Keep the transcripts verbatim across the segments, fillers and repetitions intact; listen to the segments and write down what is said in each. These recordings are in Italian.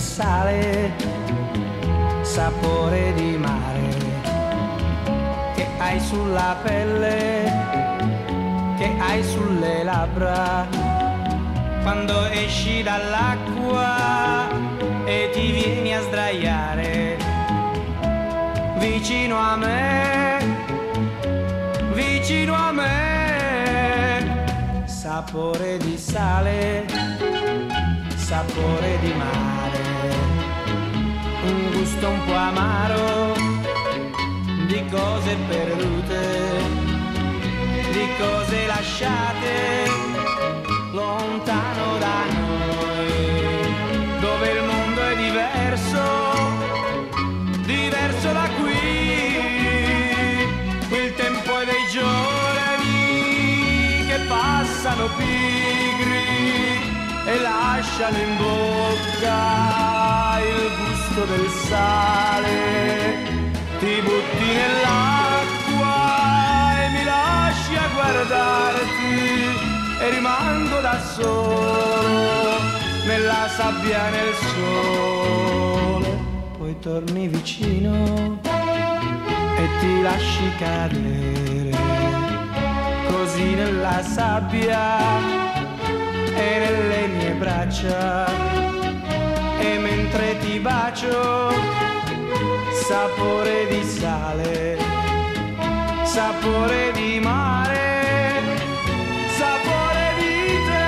sale, sapore di mare che hai sulla pelle, che hai sulle labbra, quando esci dall'acqua e ti vieni a sdraiare vicino a me, vicino a me. Sapore di sale, sapore di mare, un gusto un po' amaro di cose perdute, di cose lasciate lontano da noi, dove il mondo è diverso, diverso da qui. Qui il tempo è dei giorni che passano pigri e lasciano in bocca il gusto del sale. Ti butti nell'acqua e mi lasci a guardarti e rimango da solo nella sabbia e nel sole. Poi torni vicino e ti lasci cadere così nella sabbia e nelle mie braccia, e mentre ti bacio, sapore di sale, sapore di mare, sapore di te.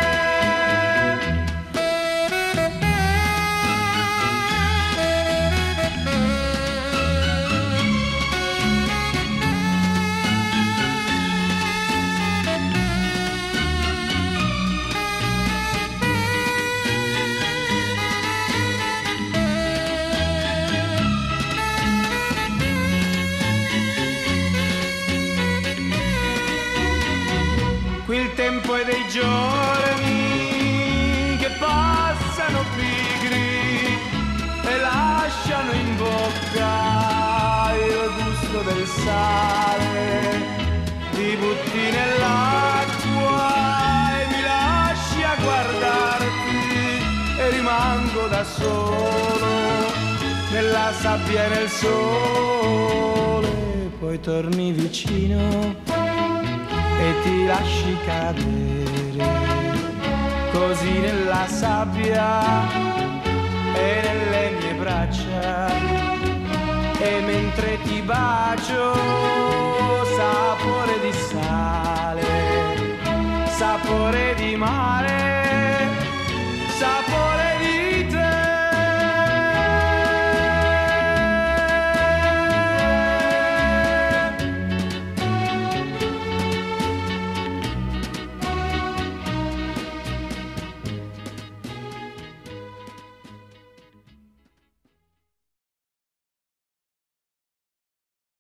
Qui il tempo è dei giorni che passano pigri e lasciano in bocca il gusto del sale. Ti butti nell'acqua e mi lasci a guardarti e rimango da solo nella sabbia e nel sole. Poi torni vicino e ti lasci cadere così nella sabbia e nelle mie braccia, e mentre ti bacio, sapore di sale, sapore di mare, sapore di te.